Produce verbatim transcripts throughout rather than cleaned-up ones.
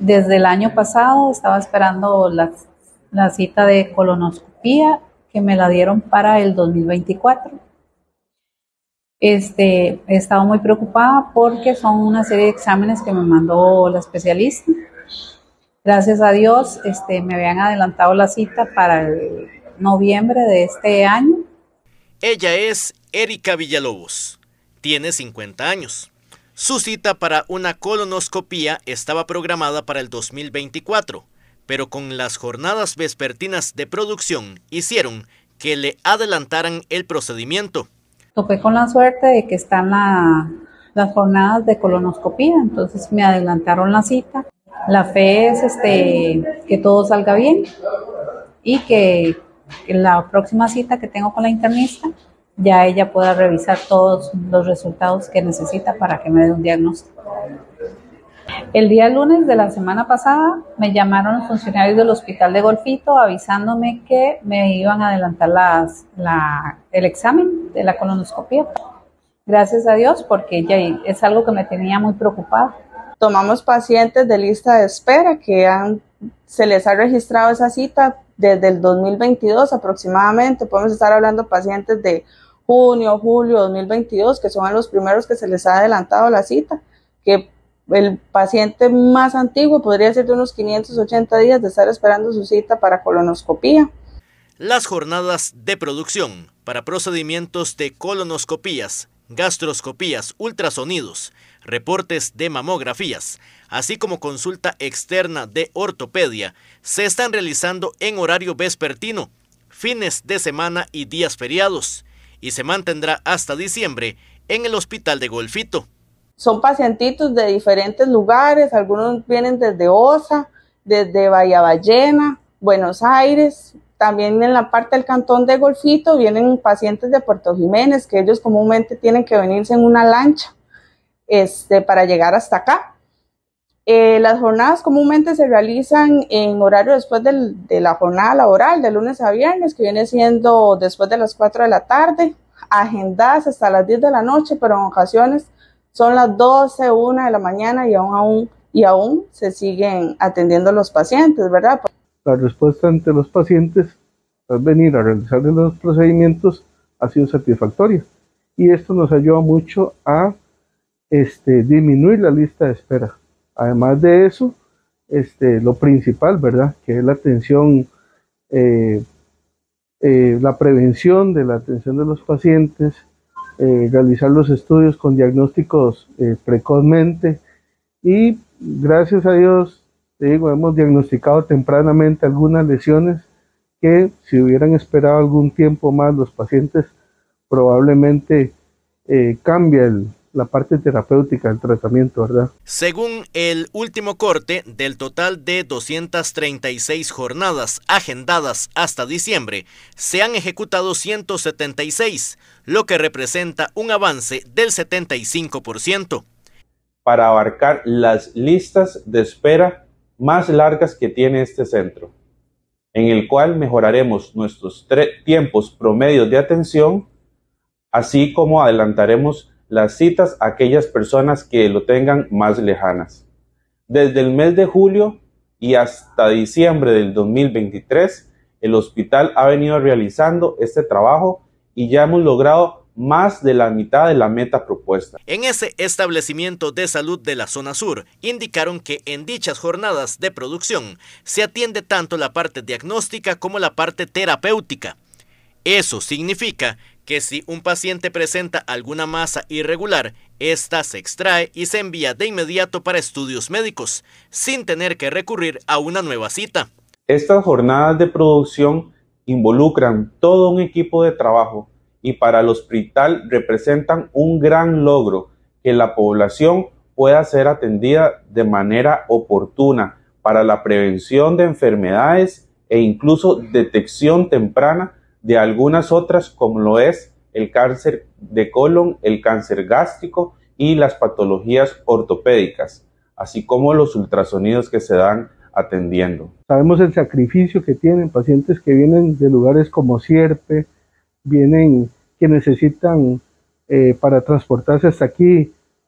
Desde el año pasado estaba esperando la, la cita de colonoscopía, que me la dieron para el dos mil veinticuatro. Este, he estado muy preocupada porque son una serie de exámenes que me mandó la especialista. Gracias a Dios, este, me habían adelantado la cita para el noviembre de este año. Ella es Erika Villalobos. Tiene cincuenta años. Su cita para una colonoscopía estaba programada para el dos mil veinticuatro, pero con las jornadas vespertinas de producción hicieron que le adelantaran el procedimiento. Topé con la suerte de que están la, las jornadas de colonoscopía, entonces me adelantaron la cita. La fe es este, que todo salga bien y que, que la próxima cita que tengo con la internista ya ella pueda revisar todos los resultados que necesita para que me dé un diagnóstico. El día lunes de la semana pasada me llamaron los funcionarios del hospital de Golfito avisándome que me iban a adelantar las, la, el examen de la colonoscopía. Gracias a Dios, porque ya es algo que me tenía muy preocupada. Tomamos pacientes de lista de espera que han, se les ha registrado esa cita desde el dos mil veintidós aproximadamente. Podemos estar hablando de pacientes de junio, julio dos mil veintidós, que son los primeros que se les ha adelantado la cita, que el paciente más antiguo podría ser de unos quinientos ochenta días de estar esperando su cita para colonoscopía. Las jornadas de producción para procedimientos de colonoscopías, gastroscopías, ultrasonidos, reportes de mamografías, así como consulta externa de ortopedia, se están realizando en horario vespertino, fines de semana y días feriados, y se mantendrá hasta diciembre en el hospital de Golfito. Son pacientitos de diferentes lugares, algunos vienen desde Osa, desde Bahía Ballena, Buenos Aires, también en la parte del cantón de Golfito vienen pacientes de Puerto Jiménez, que ellos comúnmente tienen que venirse en una lancha este, para llegar hasta acá. Eh, las jornadas comúnmente se realizan en horario después del, de la jornada laboral, de lunes a viernes, que viene siendo después de las cuatro de la tarde, agendadas hasta las diez de la noche, pero en ocasiones son las doce, una de la mañana y aún, aún, y aún se siguen atendiendo los pacientes, ¿verdad? La respuesta ante los pacientes al venir a realizar los procedimientos ha sido satisfactoria y esto nos ayuda mucho a este, disminuir la lista de espera. Además de eso, este, lo principal, ¿verdad? Que es la atención, eh, eh, la prevención de la atención de los pacientes, eh, realizar los estudios con diagnósticos eh, precozmente y gracias a Dios, te digo, hemos diagnosticado tempranamente algunas lesiones que si hubieran esperado algún tiempo más los pacientes probablemente eh, cambia el, la parte terapéutica del tratamiento, ¿verdad? Según el último corte, del total de doscientas treinta y seis jornadas agendadas hasta diciembre, se han ejecutado ciento setenta y seis, lo que representa un avance del setenta y cinco por ciento. Para abarcar las listas de espera más largas que tiene este centro, en el cual mejoraremos nuestros tiempos promedios de atención, así como adelantaremos las citas a aquellas personas que lo tengan más lejanas. Desde el mes de julio y hasta diciembre del dos mil veintitrés, el hospital ha venido realizando este trabajo y ya hemos logrado más de la mitad de la meta propuesta. En ese establecimiento de salud de la zona sur, indicaron que en dichas jornadas de producción se atiende tanto la parte diagnóstica como la parte terapéutica. Eso significa que si un paciente presenta alguna masa irregular, esta se extrae y se envía de inmediato para estudios médicos, sin tener que recurrir a una nueva cita. Estas jornadas de producción involucran todo un equipo de trabajo y para el hospital representan un gran logro que la población pueda ser atendida de manera oportuna para la prevención de enfermedades e incluso detección temprana de algunas otras como lo es el cáncer de colon, el cáncer gástrico y las patologías ortopédicas, así como los ultrasonidos que se dan atendiendo. Sabemos el sacrificio que tienen pacientes que vienen de lugares como Sierpe, vienen que necesitan eh, para transportarse hasta aquí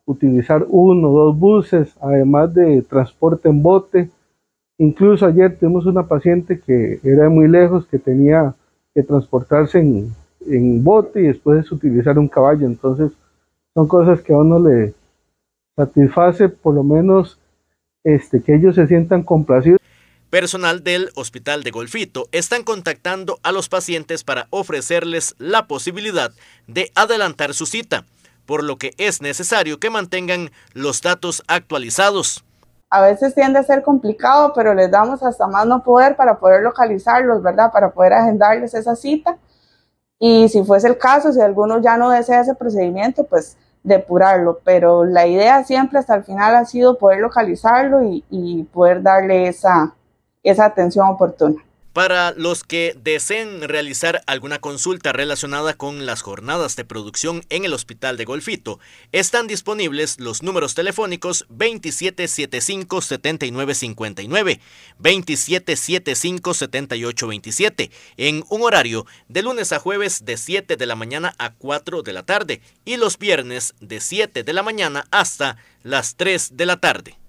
utilizar uno o dos buses, además de transporte en bote. Incluso ayer tuvimos una paciente que era muy lejos, que tenía que transportarse en, en bote y después utilizar un caballo. Entonces son cosas que a uno le satisface, por lo menos este, que ellos se sientan complacidos. Personal del Hospital de Golfito están contactando a los pacientes para ofrecerles la posibilidad de adelantar su cita, por lo que es necesario que mantengan los datos actualizados. A veces tiende a ser complicado, pero les damos hasta más no poder para poder localizarlos, ¿verdad? Para poder agendarles esa cita. Y si fuese el caso, si alguno ya no desea ese procedimiento, pues depurarlo. Pero la idea siempre hasta el final ha sido poder localizarlo y, y poder darle esa, esa atención oportuna. Para los que deseen realizar alguna consulta relacionada con las jornadas de producción en el Hospital de Golfito, están disponibles los números telefónicos veintisiete setenta y cinco, setenta y nueve cincuenta y nueve, veintisiete setenta y cinco, setenta y ocho veintisiete, en un horario de lunes a jueves de siete de la mañana a cuatro de la tarde y los viernes de siete de la mañana hasta las tres de la tarde.